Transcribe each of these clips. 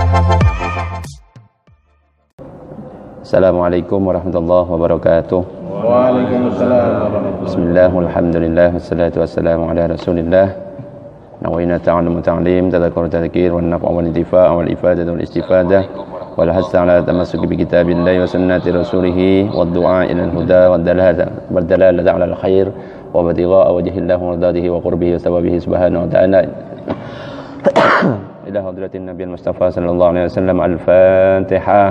Assalamualaikum warahmatullahi wabarakatuh. Waalaikumsalam warahmatullahi. Bismillah, walhamdulillah, wassalatu wassalamu ala rasulillah. Nawaina ta'allum ta'lim, tadhakkur tadhkir, wal naf'a wal intifa' wal ifadah wal istifadah, wal hassa ala tamassuk bi kitabillahi wa sunnati rasulih, wad du'a ila al-huda wad dalalata ala al-khair wa batigha'a wajhillahi wa ridadihi wa qurbihi wa thawabihi subhanahu wa ta'ala. Ila hadratin Nabi Mustafa sallallahu alaihi wasallam. Al-Fatihah.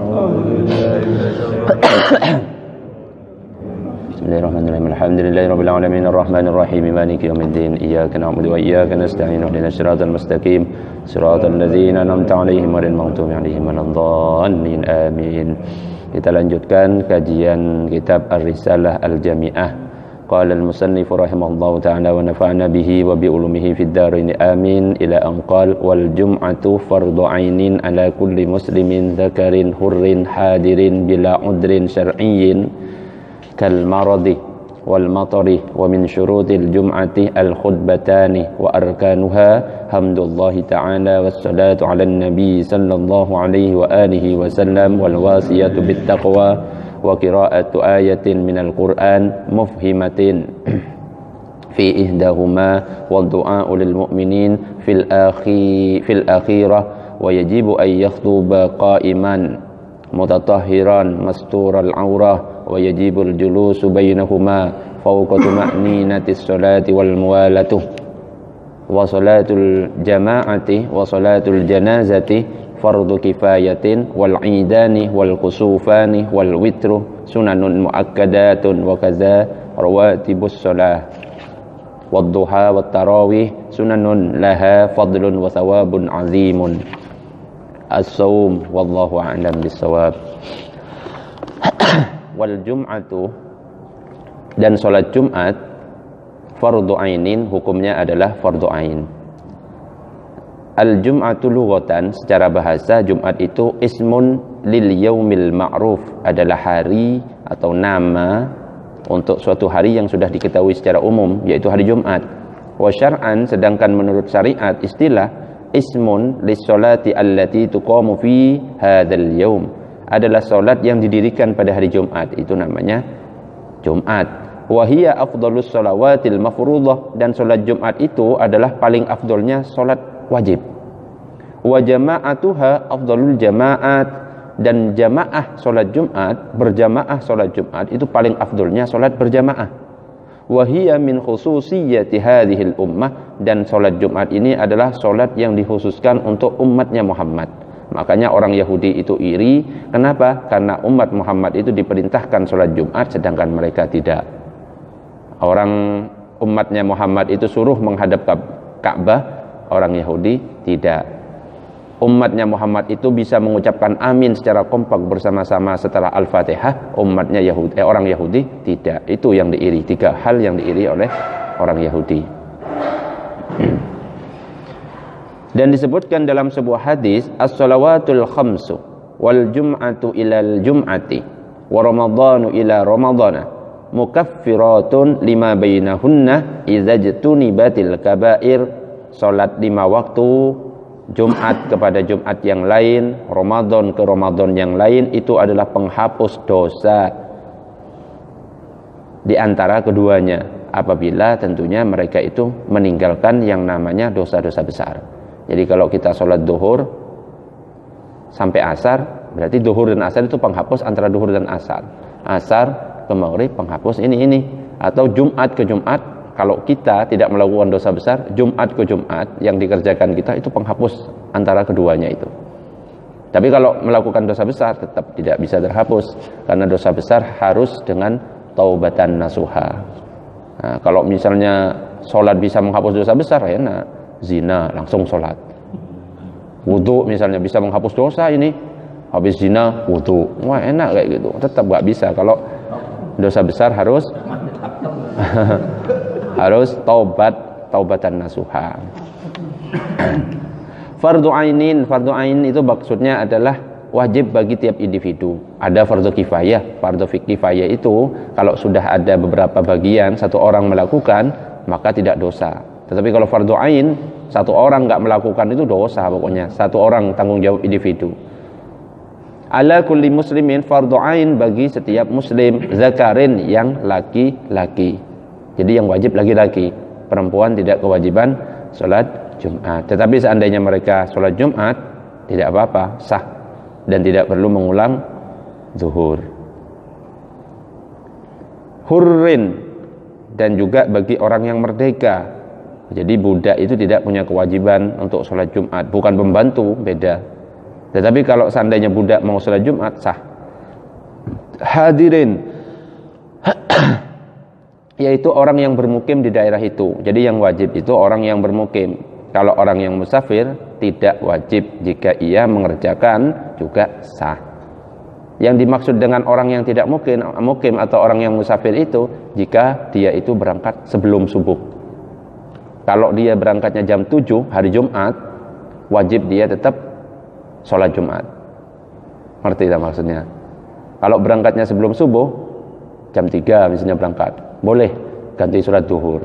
Bismillahirrahmanirrahim. Alhamdulillahi rabbil alamin arrahmanir rahim maliki yaumiddin iyyaka na'budu wa iyyaka nasta'in ihdinas siratal mustaqim siratal ladzina an'amta 'alaihim ghairil maghdubi 'alaihim waladdallin amin. Kita lanjutkan kajian kitab Ar-Risalah Al-Jami'ah. Qala al-musannif rahimahullahu ta'ala wa nafa'na bihi wa bi ulumihi fid dharain amin ila an qala wal jum'atu fardhu 'ainin ala kulli muslimin dzakarin hurrin hadirin bila udrin syar'iyyin kal maradi wal matari wa min syurutil jum'ati al khutbatani wa arkanuha hamdulillahi ta'ala wassalatu 'alan nabi sallallahu alaihi wa alihi wa sallam wal wasiyatu bit taqwa wa qira'atu ayatin minal Qur'an mufhimatin fi ihdahuma wa du'a'u lil mu'minin fil akhirah wa yajibu ay yakhtuba qa'iman mutatahhiran mastural aurah wa yajibu al julusu bainahuma fawqa tuma'ninatis salati wal muwalatu wa salatul jama'ati wa salatul janazati fardu kifayatin wal idani wal kusufani wal witru sunanun muakkadatun wa kaza rawatibus shalah wad duha wat tarawih sunanun laha fadlun wa thawabun azimun. As-saum wallahu a'lam bis-shawab. Wal jum'atu, dan salat Jumat fardu ainin, hukumnya adalah fardu ain. Al-jum'atu lughatan, secara bahasa Jumat itu ismun lil yaumil ma'ruf, adalah hari atau nama untuk suatu hari yang sudah diketahui secara umum, yaitu hari Jumat. Wa syar'an, sedangkan menurut syariat istilah ismun lis salati allati tuqamu fi hadzal yaum, adalah salat yang didirikan pada hari Jumat, itu namanya Jumat. Wa hiya afdhalus shalawatil mafruḍah, dan salat Jumat itu adalah paling afdolnya salat wajib. Wa jama'atuha afdalul jama'at, dan jamaah salat Jumat, berjamaah salat Jumat itu paling afdolnya salat berjamaah. Wa hiya min khususiyyati hadhil ummah, dan salat Jumat ini adalah salat yang dikhususkan untuk umatnya Muhammad. Makanya orang Yahudi itu iri. Kenapa? Karena umat Muhammad itu diperintahkan salat Jumat sedangkan mereka tidak. Orang umatnya Muhammad itu suruh menghadap Ka'bah, orang Yahudi tidak. Umatnya Muhammad itu bisa mengucapkan amin secara kompak bersama-sama setelah Al-Fatihah, umatnya Yahudi, orang Yahudi tidak. Itu yang diiri, tiga hal yang diiri oleh orang Yahudi. Dan disebutkan dalam sebuah hadis, as-salawatul khamsu wal jum'atu ilal jum'ati wa ramadhanu ila ramadhana mukaffiratun lima bainahunna idza jtunibatil kaba'ir. Salat 5 waktu, Jumat kepada Jumat yang lain, Ramadan ke Ramadan yang lain, itu adalah penghapus dosa di antara keduanya, apabila tentunya mereka itu meninggalkan yang namanya dosa-dosa besar. Jadi kalau kita sholat duhur sampai asar, berarti duhur dan asar itu penghapus antara duhur dan asar. Asar ke maghrib penghapus ini. Atau Jumat ke Jumat, kalau kita tidak melakukan dosa besar, Jumat ke Jumat yang dikerjakan kita itu penghapus antara keduanya itu. Tapi kalau melakukan dosa besar tetap tidak bisa terhapus, karena dosa besar harus dengan taubatan nasuha. Nah, kalau misalnya sholat bisa menghapus dosa besar, enak. Zina langsung sholat. Wudu misalnya bisa menghapus dosa, ini habis zina wudu, wah enak kayak gitu. Tetap gak bisa. Kalau dosa besar harus harus taubatan nasuha. Fardu ain itu maksudnya adalah wajib bagi tiap individu. Ada fardu kifayah. Fardu kifayah itu kalau sudah ada beberapa bagian satu orang melakukan, maka tidak dosa. Tetapi kalau fardu ain Satu orang nggak melakukan itu dosa pokoknya. Satu orang tanggung jawab individu. Ala kulli muslimin fardhu ain, bagi setiap muslim zakarin yang laki-laki. Jadi yang wajib laki-laki, perempuan tidak kewajiban sholat Jumat. Tetapi seandainya mereka sholat Jumat tidak apa-apa, sah dan tidak perlu mengulang zuhur. Hurrin, dan juga bagi orang yang merdeka. Jadi budak itu tidak punya kewajiban untuk sholat Jumat, bukan pembantu, beda. Tetapi kalau seandainya budak mau sholat Jumat, sah. Hadirin, yaitu orang yang bermukim di daerah itu. Jadi yang wajib itu orang yang bermukim. Kalau orang yang musafir tidak wajib, jika ia mengerjakan juga sah. Yang dimaksud dengan orang yang tidak mukim atau orang yang musafir itu jika dia itu berangkat sebelum subuh. Kalau dia berangkatnya jam 7 hari Jumat, wajib dia tetap sholat Jumat. Ngerti tak maksudnya? Kalau berangkatnya sebelum subuh, jam 3 misalnya berangkat, boleh ganti sholat duhur.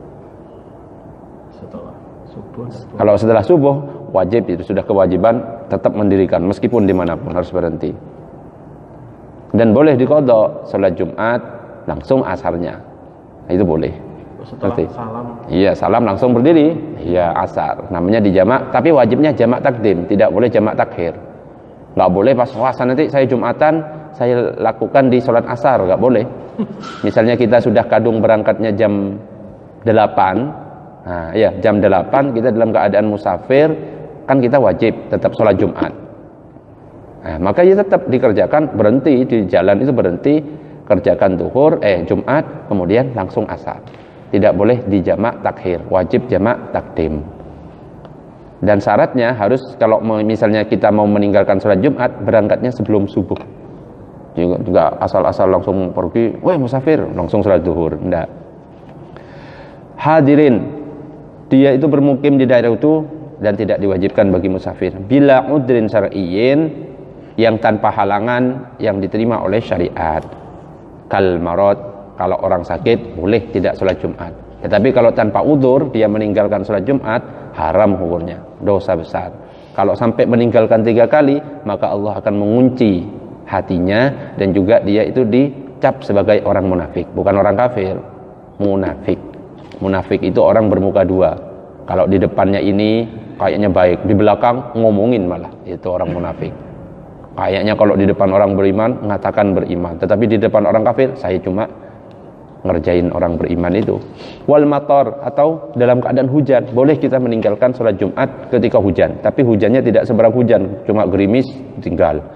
Kalau setelah subuh, wajib, itu sudah kewajiban tetap mendirikan meskipun dimanapun harus berhenti. Dan boleh diqadha sholat Jumat langsung asarnya, itu boleh. Setelah salam. Iya, salam langsung berdiri. Iya, asar. Namanya dijamak, tapi wajibnya jamak takdim, tidak boleh jamak takhir. Enggak boleh pas puasa nanti saya Jumatan saya lakukan di sholat asar, enggak boleh. Misalnya kita sudah kadung berangkatnya jam 8. Nah, ya, jam 8 kita dalam keadaan musafir, kan kita wajib tetap sholat Jumat. Nah, maka ya tetap dikerjakan, berhenti di jalan itu berhenti, kerjakan duhur, Jumat, kemudian langsung asar. Tidak boleh dijamak takhir, wajib jamak takdim. Dan syaratnya harus kalau misalnya kita mau meninggalkan sholat Jumat, berangkatnya sebelum subuh. Juga asal-asal langsung pergi, wah musafir, langsung sholat duhur, enggak. Hadirin, dia itu bermukim di daerah itu dan tidak diwajibkan bagi musafir. Bila udrin syar'iyyin, yang tanpa halangan yang diterima oleh syariat. Kal marad, kalau orang sakit boleh tidak sholat Jumat. Tetapi kalau tanpa udzur dia meninggalkan sholat Jumat, haram hukumnya, dosa besar. Kalau sampai meninggalkan 3 kali, maka Allah akan mengunci hatinya dan juga dia itu dicap sebagai orang munafik, bukan orang kafir, munafik. Munafik itu orang bermuka 2. Kalau di depannya ini kayaknya baik, di belakang ngomongin malah, itu orang munafik. Kayaknya kalau di depan orang beriman mengatakan beriman, tetapi di depan orang kafir saya cuma ngerjain orang beriman itu. Wal matar, atau dalam keadaan hujan, boleh kita meninggalkan sholat Jumat ketika hujan, tapi hujannya tidak seberang hujan, cuma gerimis tinggal.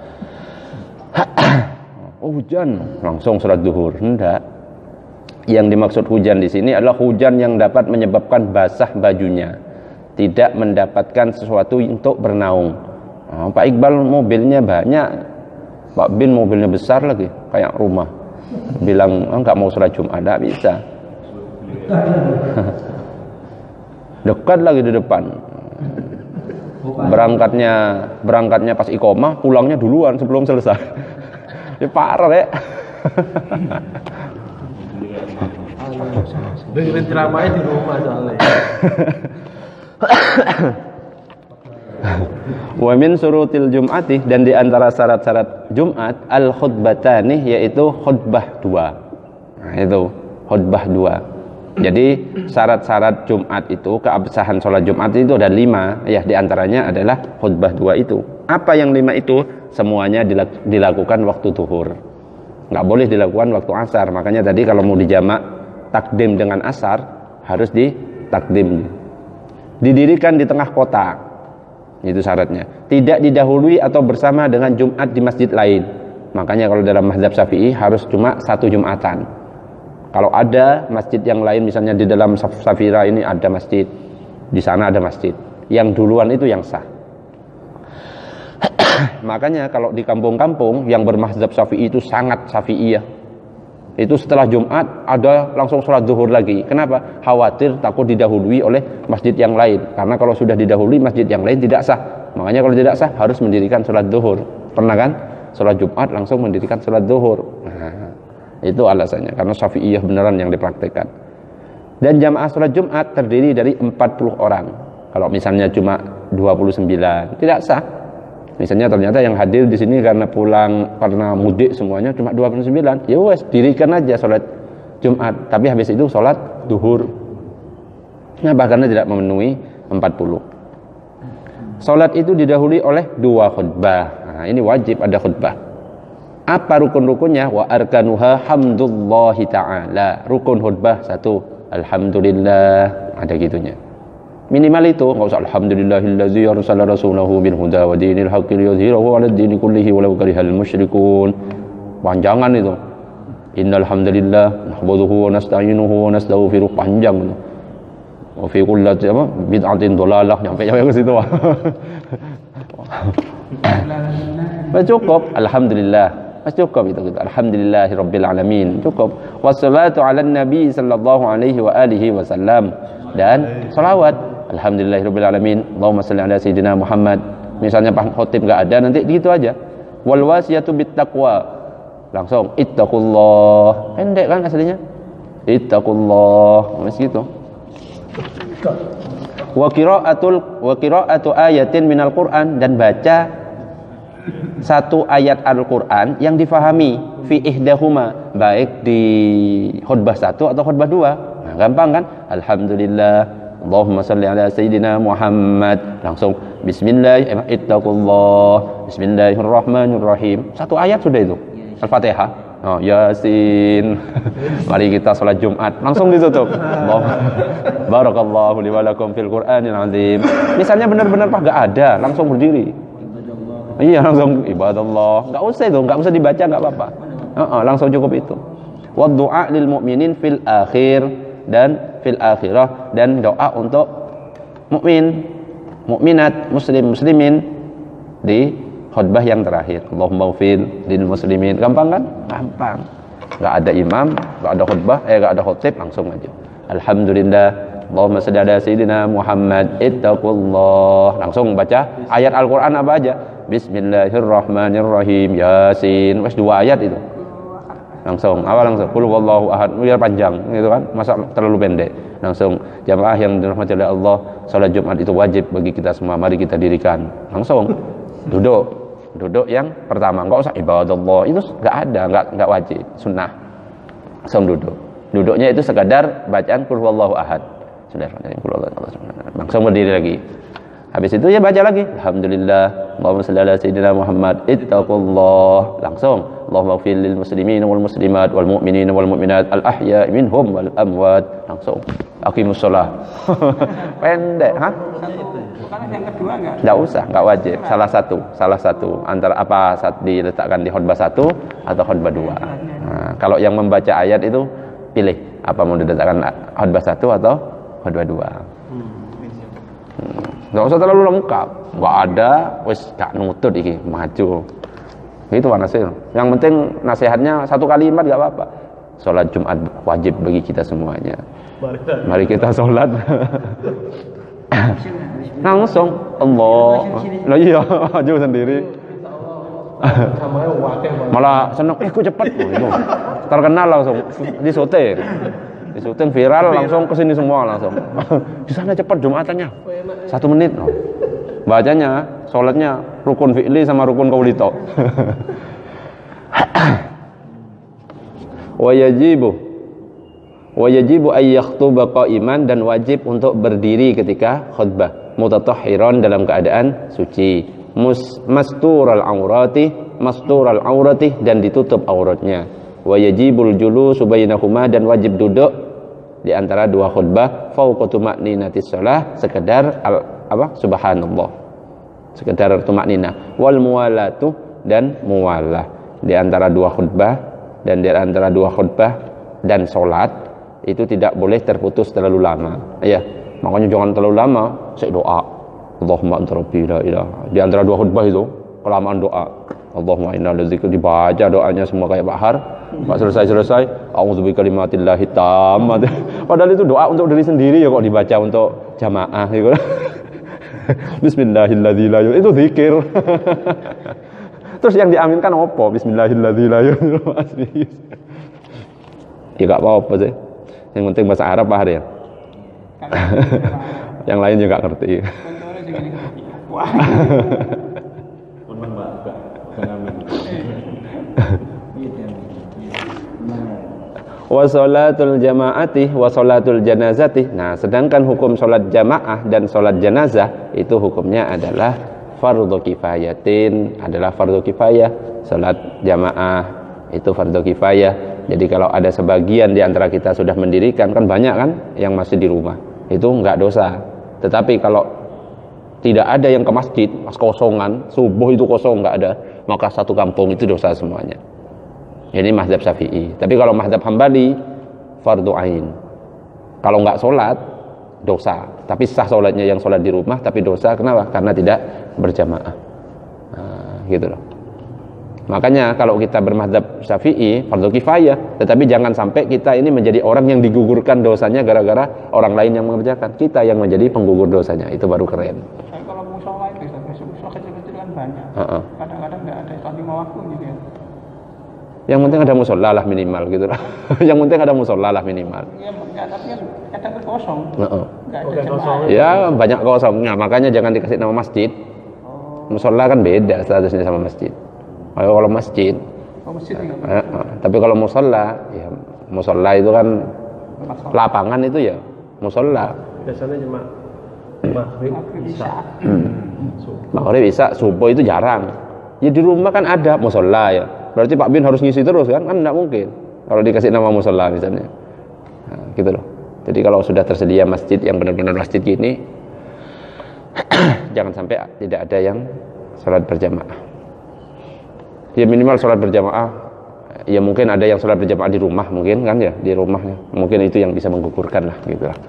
Oh, hujan langsung sholat duhur, enggak. Yang dimaksud hujan di sini adalah hujan yang dapat menyebabkan basah bajunya, tidak mendapatkan sesuatu untuk bernaung. Pak Iqbal mobilnya banyak, Pak Bin mobilnya besar lagi kayak rumah, bilang enggak mau sholat Jumat, enggak bisa. Dekat lagi di depan, berangkatnya pas iqomah, pulangnya duluan sebelum selesai. Ya parah ya. Dengerin ceramahnya di rumah soalnya. Wa min surutil jum'ati, dan di antara syarat-syarat Jumat al khutbatani, yaitu khutbah 2. Nah, itu khutbah 2. Jadi syarat-syarat Jumat itu, keabsahan sholat Jumat itu ada 5, ya, di antaranya adalah khutbah 2 itu. Apa yang 5 itu? Semuanya dilakukan waktu zuhur. Enggak boleh dilakukan waktu asar. Makanya tadi kalau mau dijamak takdim dengan asar harus ditakdim. Didirikan di tengah kota. Itu syaratnya. Tidak didahului atau bersama dengan Jumat di masjid lain. Makanya kalau dalam mazhab Syafi'i harus cuma 1 Jumatan. Kalau ada masjid yang lain, misalnya di dalam Safira ini ada masjid, di sana ada masjid, yang duluan itu yang sah. Makanya kalau di kampung-kampung yang bermazhab Syafi'i itu sangat Syafi'iyah, itu setelah Jumat ada langsung sholat zuhur lagi. Kenapa? Khawatir takut didahului oleh masjid yang lain. Karena kalau sudah didahului masjid yang lain tidak sah. Makanya kalau tidak sah harus mendirikan sholat zuhur. Pernah kan? Sholat Jumat langsung mendirikan sholat zuhur. Nah, itu alasannya. Karena Syafi'iyah beneran yang dipraktikkan. Dan jamaah sholat Jumat terdiri dari 40 orang. Kalau misalnya cuma 29 tidak sah. Misalnya ternyata yang hadir di sini karena pulang karena mudik semuanya cuma 29, ya wes dirikan aja sholat Jumat, tapi habis itu sholat duhur. Nah, bahkan tidak memenuhi 40. Sholat itu didahului oleh 2 khutbah. Nah, ini wajib ada khutbah. Apa rukun-rukunnya? Wa arkanuha hamdulillahi ta'ala. Rukun khutbah 1, alhamdulillah, ada gitunya. Minimal itu, enggak usah alhamdulillahillazi arsala rasulahu bil huda wa dinil haqqi liyudhhirahu 'alad dini kullihi walau karihal musyrikun. Panjangan itu. Innal hamdalillah nahmaduhu wa nasta'inuhu wa nastaghfiruh, panjang itu. Wa fi kulli bid'atin dhalalah, nyampe ke situ. Cukup alhamdulillah. Cukup itu kita. Alhamdulillahirabbil alamin. Cukup. Wassalatu 'alan nabi sallallahu alaihi wa alihi wasallam, dan selawat alhamdulillahirabbil alamin. Allahumma shalli ala sayyidina Muhammad. Misalnya Pak Khotib enggak ada, nanti gitu aja. Wal wasiyatu bit taqwa. Langsung ittaqullah. Pendek kan aslinya? Ittaqullah. Masih gitu. Wa qira'atu ayatin minal Qur'an, dan baca satu ayat Al-Quran yang difahami fi ihdahuma, baik di khutbah 1 atau khutbah 2. Nah, gampang kan? Alhamdulillah, Allahumma salli ala sayyidina Muhammad, langsung bismillah, ittaqullah, bismillahirrahmanirrahim. Satu ayat sudah itu. Al-Fatihah, oh, Yasin. Mari kita sholat Jumat, langsung ditutup. Barakallahu li wa lakum fil Qur'anil azim. Misalnya benar-benar Pak enggak ada, langsung berdiri. Iya, langsung ibadallah. Enggak usah itu, enggak usah dibaca, enggak apa-apa. Langsung cukup itu. Wa du'a lil mu'minin fil akhir, dan fil akhirah, dan doa untuk mukmin, mukminat, muslim, muslimin di khutbah yang terakhir. Allahumma ighfir lil muslimin. Gampang kan? Gampang. Enggak ada imam, enggak ada khutbah, enggak ada khotib, langsung aja. Alhamdulillah, Allahumma shalli ala sayyidina Muhammad, ittaqullah. Langsung baca ayat Al-Qur'an apa aja. Bismillahirrahmanirrahim, Yasin. Wes 2 ayat itu. Langsung, awal langsung qul huwallahu ahad, biar panjang gitu kan. Masa terlalu pendek. Langsung, jamaah yang dirahmati oleh Allah, salat Jumat itu wajib bagi kita semua. Mari kita dirikan. Langsung duduk yang pertama. Enggak usah ibadallah. Itu enggak ada, enggak wajib, sunnah. Langsung duduk. Duduknya itu sekadar bacaan qul huwallahu ahad. Sudah, langsung berdiri lagi. Habis itu ya baca lagi alhamdulillah, Allahumma shalli ala sayyidina Muhammad, ittaqullah. Langsung Allahumma ighfir lil muslimin wal muslimat wal mu'minin wal mu'minat al ahya'i minhum wal amwat. Langsung aqimus shalah. Pendek, ha? Bukan yang kedua enggak? Enggak usah, enggak wajib. Salah satu antara apa saat diletakkan di khutbah 1 atau khutbah 2. Nah, kalau yang membaca ayat itu pilih apa mau diletakkan khutbah 1 atau khutbah 2. Nggak usah terlalu lengkap, nggak ada, wes gak nutut iki maju. Itu wanasil. Yang penting nasihatnya 1 kalimat nggak apa-apa. Sholat Jumat wajib bagi kita semuanya. Mari kita sholat. Langsung Allah. Lah iya, maju sendiri. Malah seneng, kok cepet itu. Terkenal langsung di syuting. Di syuting viral langsung kesini semua langsung. Di sana cepat Jumatannya 1 menit. Bacanya, sholatnya rukun fi'li sama rukun qauli. Wa yajibu ay yakhtuba qa'iman, dan wajib untuk berdiri ketika khutbah, mutatahhiran, dalam keadaan suci, mastural aurati, dan ditutup auratnya. Wa yajibul julusu bainahuma, dan wajib duduk di antara 2 khutbah, fauqa tuma'ninatis shalah, sekedar subhanallah, sekedar tumakninah. Wal muwalatu, dan muwalah, di antara 2 khutbah, dan di antara 2 khutbah dan salat itu tidak boleh terputus terlalu lama. Ya, makanya jangan terlalu lama. Saya doa, Allahumma anta rabbi la ilaha. Di antara 2 khutbah itu kelamaan doa. Allahumma inna ladzikr, dibaca doanya semua kayak Pak Har. Pak selesai a'udzubika kalimatillahi tammat. Padahal itu doa untuk diri sendiri ya, kok dibaca untuk jamaah gitu. Bismillahirrahmanirrahim, itu zikir. Terus yang diaminkan apa? Bismillahirrahmanirrahim. Ya gak apa-apa sih. Yang penting bahasa Arab Pak Har ya. Yang lain juga ngerti. Kontore sing ngene. Wah. Untung Mbak, amin. Wa sholatul jamaati wa sholatul janazati. Nah, sedangkan hukum sholat jamaah dan sholat janazah itu hukumnya adalah fardhu kifayatin, adalah fardhu kifayah. Sholat jamaah itu fardhu kifayah. Jadi kalau ada sebagian di antara kita sudah mendirikan, kan banyak kan yang masih di rumah, itu enggak dosa. Tetapi kalau tidak ada yang ke masjid, pas kosongan, subuh itu kosong, enggak ada, maka satu kampung itu dosa semuanya. Ini mazhab Syafi'i. Tapi kalau mazhab Hambali, fardu ain. Kalau enggak sholat, dosa. Tapi sah sholatnya yang sholat di rumah, tapi dosa. Kenapa? Karena tidak berjamaah. Nah, gitu loh. Makanya kalau kita bermazhab Syafi'i, fardu kifayah. Tetapi jangan sampai kita ini menjadi orang yang digugurkan dosanya gara-gara orang lain yang mengerjakan. Kita yang menjadi penggugur dosanya. Itu baru keren. Kalau musola itu, musola kecil-kecil kan banyak. Kadang-kadang nggak ada sholat 5 waktu gitu ya. Yang penting ada musola lah minimal gitu lah. Yang penting ada musola lah minimal. Iya, enggak, tapi kan kadang kosong. Enggak ada kosong. Ya banyak kosongnya, makanya jangan dikasih nama masjid. Musola kan beda statusnya sama masjid. Kalau masjid, masjid tapi kalau musola, ya musola itu kan lapangan itu ya musola. Biasanya cuma maghrib isya. Maghrib isya, subuh itu jarang. Ya di rumah kan ada musola ya. Berarti Pak Bin harus ngisi terus kan? Kan enggak mungkin kalau dikasih nama musola misalnya. Nah, gitu loh. Jadi kalau sudah tersedia masjid yang benar-benar masjid gini, jangan sampai tidak ada yang sholat berjamaah. Ya minimal sholat berjamaah. Ya mungkin ada yang sholat berjamaah di rumah mungkin kan ya, di rumahnya. Mungkin itu yang bisa menggugurkan lah gitu lah.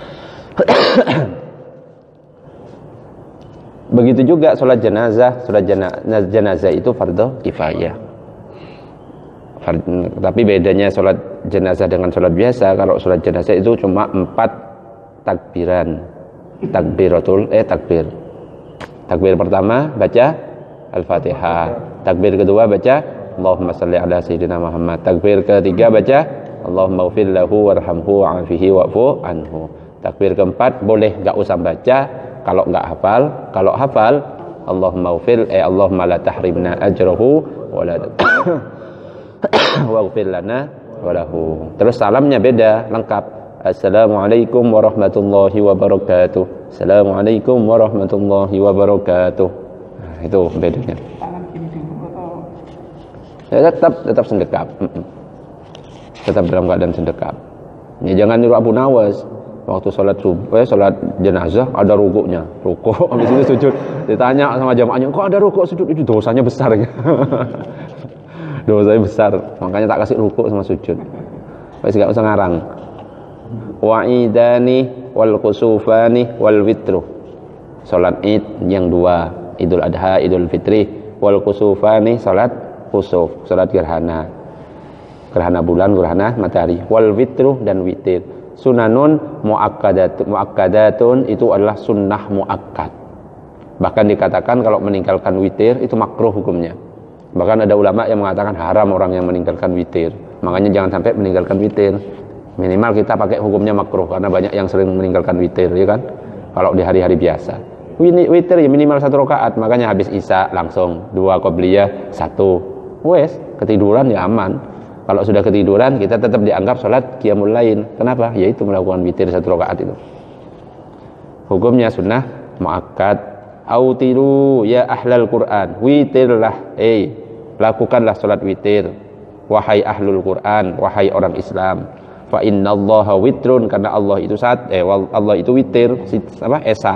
Begitu juga sholat jenazah. Sholat jenazah itu fardhu kifayah. Tapi bedanya sholat jenazah dengan sholat biasa, kalau sholat jenazah itu cuma 4 takbiran. Takbir. Takbir pertama baca Al-Fatihah. Takbir kedua baca Allahumma salli ala sayyidina Muhammad. Takbir ketiga baca Allahumma ighfir lahu warhamhu wa'afihi wa'fu anhu. Takbir keempat boleh enggak usah baca kalau enggak hafal. Kalau hafal Allahumma ighfir Allahumma la tahrimna ajrahu wa la waghfir lana walahu. Terus salamnya beda, lengkap. Assalamualaikum warahmatullahi wabarakatuh. Assalamualaikum warahmatullahi wabarakatuh. Nah, itu bedanya. Tangan kiri dulu atau? Ya, tetap sendekap. Tetap dalam keadaan sendekap. Ya, jangan niru Abu Nawas. Waktu sholat jenazah ada rukuknya, rukuk habis itu sujud. Ditanya sama jamaahnya, kok ada rukuk sujud? Itu dosanya besar. Dosanya besar, makanya tak kasih rukuk sama sujud. Wes gak usah ngarang. Wa'idani wal khusufani wal witru. Salat Id yang 2, Idul Adha, Idul Fitri. Wal khusufani salat khusuf, salat gerhana. Gerhana bulan, gerhana matahari. Wal witru dan witir. Sunanun muakkadatun itu adalah sunnah muakkad. Bahkan dikatakan kalau meninggalkan witir itu makruh hukumnya. Bahkan ada ulama yang mengatakan haram orang yang meninggalkan witir. Makanya jangan sampai meninggalkan witir. Minimal kita pakai hukumnya makruh karena banyak yang sering meninggalkan witir, ya kan? Kalau di hari-hari biasa. Witir ya minimal 1 rakaat, makanya habis isya langsung 2 qobliyah 1. Wes, ketiduran ya aman. Kalau sudah ketiduran kita tetap dianggap sholat qiyamul lail. Kenapa? Yaitu melakukan witir 1 rakaat itu. Hukumnya sunnah muakkad. Autiru ya ahlal Quran, witirlah, lakukanlah sholat witir, wahai ahlul Quran, wahai orang Islam. Fa innallaha witrun, karena Allah itu Allah itu witir, esa,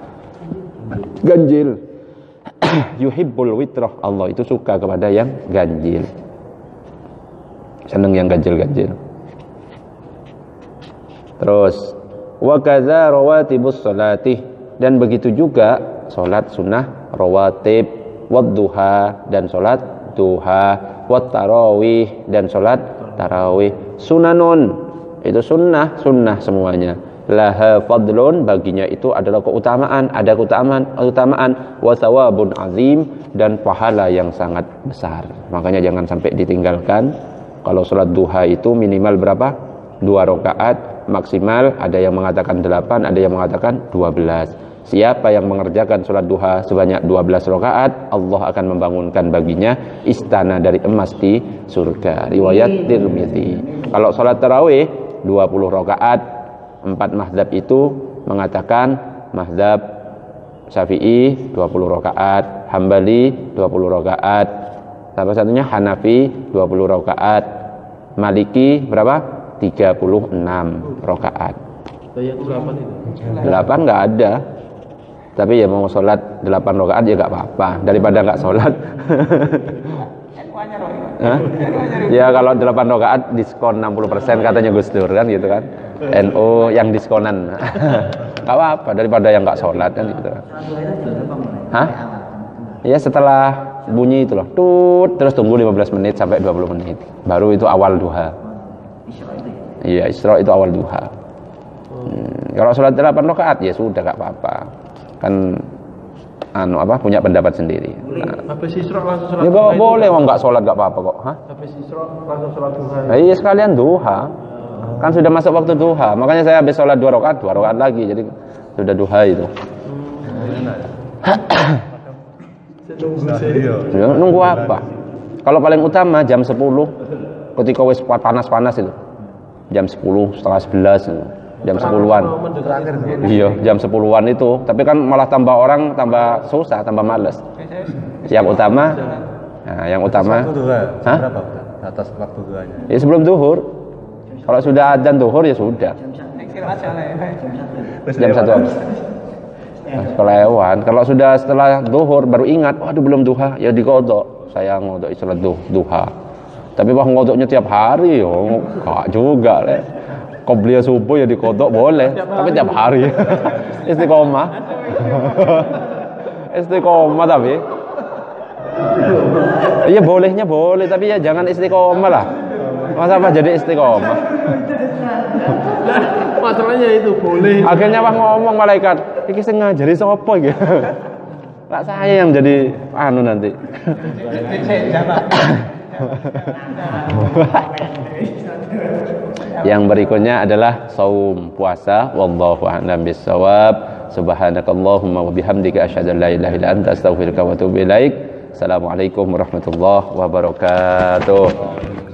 ganjil. Yuhibbul witrah, Allah itu suka kepada yang ganjil, senang yang ganjil-ganjil. Terus wa kadza rawatibus sholati, dan begitu juga salat sunnah rawatib, wadduha dan salat duha, wat tarawih dan salat tarawih. Sunanun itu sunnah semuanya. Laha fadlun, baginya itu adalah keutamaan, ada keutamaan, wa thawabun azim, dan pahala yang sangat besar. Makanya jangan sampai ditinggalkan. Kalau salat duha itu minimal berapa? 2 rakaat, maksimal, ada yang mengatakan 8, ada yang mengatakan 12. Siapa yang mengerjakan sholat duha sebanyak 12 rakaat, Allah akan membangunkan baginya istana dari emas di surga. Riwayat Tirmidzi. Kalau sholat tarawih 20 rakaat, 4 mazhab itu mengatakan, mazhab Syafi'i 20 rakaat, Hambali 20 rakaat, salah satunya Hanafi 20 rakaat, Maliki berapa? 36 rakaat. Yang berapa itu? 8 nggak ada. Tapi ya mau sholat 8 rakaat ya nggak apa-apa daripada nggak sholat. Hah? Ya kalau 8 rakaat diskon 60% katanya Gus Dur kan gitu kan. NU yang diskonan. Nggak apa-apa daripada yang nggak sholat kan gitu. Hah? Ya setelah bunyi itu loh, tut, terus tunggu 15 menit sampai 20 menit. Baru itu awal duha. Iya, Isra itu awal duha. Kalau sholat 8 rakaat ya sudah nggak apa-apa. Kan punya pendapat sendiri. Nah. Habis Isra langsung sholat Ya duha. boleh, mau nggak sholat nggak apa-apa kok. Hah? Habis Isra langsung sholat duha. Iya sekalian duha. Kan sudah masuk waktu duha. Makanya saya habis sholat 2 rakaat lagi. Jadi sudah duha itu. Ya, nunggu apa? Kalau paling utama jam 10 ketika wis panas-panas itu. Jam 10, setengah 11 itu. Jam 10-an. Iya, jam 10-an itu. Tapi kan malah tambah orang, tambah susah, tambah males. Yang utama, hah? Atas waktu duhanya. Ya sebelum zuhur. Kalau sudah adzan zuhur ya sudah. Jam 1 habis. Kelewat. Kalau sudah setelah zuhur baru ingat, waduh belum duha, ya diqodho. Saya ngodok sholat duha. Tapi wah ngodoknya tiap hari, enggak juga lah. Qobliyah subuh ya dikodok boleh, tapi tiap hari. Istiqomah. Istiqomah tapi. Iya bolehnya boleh, tapi ya jangan istiqomah lah. Masa apa jadi istiqomah? Masalahnya itu boleh. Akhirnya wah ngomong malaikat, iki sing ngajari sapa iki? Lah saya yang jadi nanti. Yang berikutnya adalah saum, puasa. Wallahu a'lam bissawab. Subhanakallahumma wa bihamdika asyhadu an la ilaha illa anta astaghfiruka wa atubu ilaik. Assalamualaikum warahmatullahi wabarakatuh.